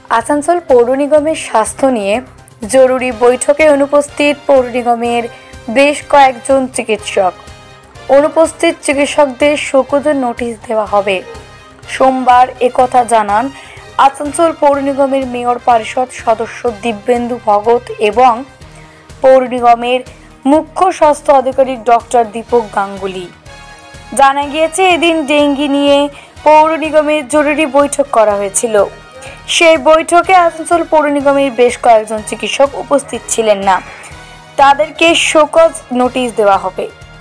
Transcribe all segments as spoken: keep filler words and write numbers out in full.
আসানসোল পৌর নিগমের স্বাস্থ্য নিয়ে জরুরি বৈঠকে অনুপস্থিত পৌর নিগমের বেশ কয়েকজন চিকিৎসক। অনুপস্থিত চিকিৎসকদের শোকজের নোটিশ দেওয়া হবে। সোমবার একথা জানান আসানসোল পৌর নিগমের মেয়র পরিষদ সদস্য দিব্যেন্দু ভগত এবং পৌর নিগমের মুখ্য স্বাস্থ্য আধিকারিক ডক্টর দীপক গাঙ্গুলি। জানা গিয়েছে, এদিন ডেঙ্গি নিয়ে পৌর নিগমের জরুরি বৈঠক করা হয়েছিল। সেই বৈঠকে আসানসোল পৌর নিগমের বেশ কয়েকজন চিকিৎসক উপস্থিত ছিলেন না, তাদেরকে শোকজ নোটিশ দেওয়া হবে।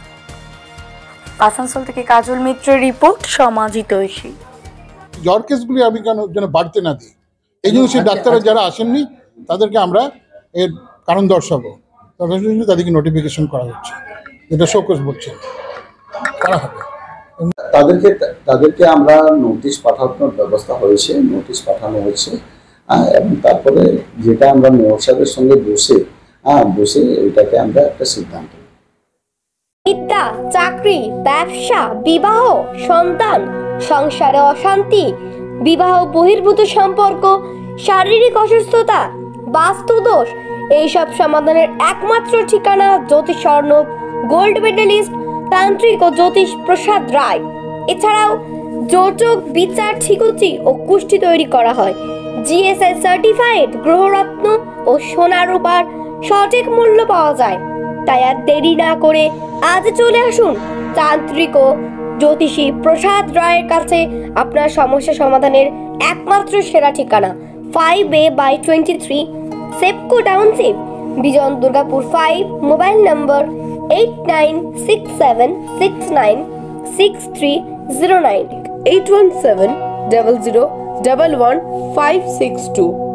আসানসোল থেকে কাজল মিত্রের রিপোর্ট, সমাজিত ঐশী। জ্বর কেসগুলি আমি কেন যেন বাড়তে না দিই, এই জন্য সেই ডাক্তাররা যারা আসেননি তাদেরকে আমরা এর কারণ দর্শাবো, তাদেরকে নোটিফিকেশন করা হচ্ছে, যেটা শোকজ বলছে করা হবে। তাদেরকে তাদেরকে আমরা নোটিশ পাঠানোর ব্যবস্থা হয়েছে, নোটিশ পাঠানো হয়েছে এবং তারপরে যেটা আমরা মেয়র সাহেবের সঙ্গে বসে হ্যাঁ বসে এটাকে আমরা একটা সিদ্ধান্ত। বিদ্যা, চাকরি, ব্যবসা, বিবাহ, সন্তান, সংসারে অশান্তি, বিবাহ বহির্ভূত সম্পর্ক, শারীরিক অসুস্থতা, বাস্তুদোষ, এইসব সমাধানের একমাত্র ঠিকানা জ্যোতিষ অর্ণব গোল্ড মেডেলিস্ট তান্ত্রিক ও জ্যোতিষ প্রসাদ রায়। এছাড়াও যোজক, বিচার, ঠিকুচি ও কুষ্টি তৈরি করা হয়। জিএসআই সার্টিফাইড গ্রহরত্ন ও সোনা রূপার সঠিক মূল্য পাওয়া যায়। তাই আর দেরি না করে আজ চলে আসুন তান্ত্রিক ও জ্যোতিষী প্রসাদ রায়ের কাছে। আপনার সমস্যা সমাধানের একমাত্র সেরা ঠিকানা five A by twenty three Sepco township, বিজন Durgapur five. Mobile number eight nine six seven six nine six three zero nine, eight one seven double zero double one five six two.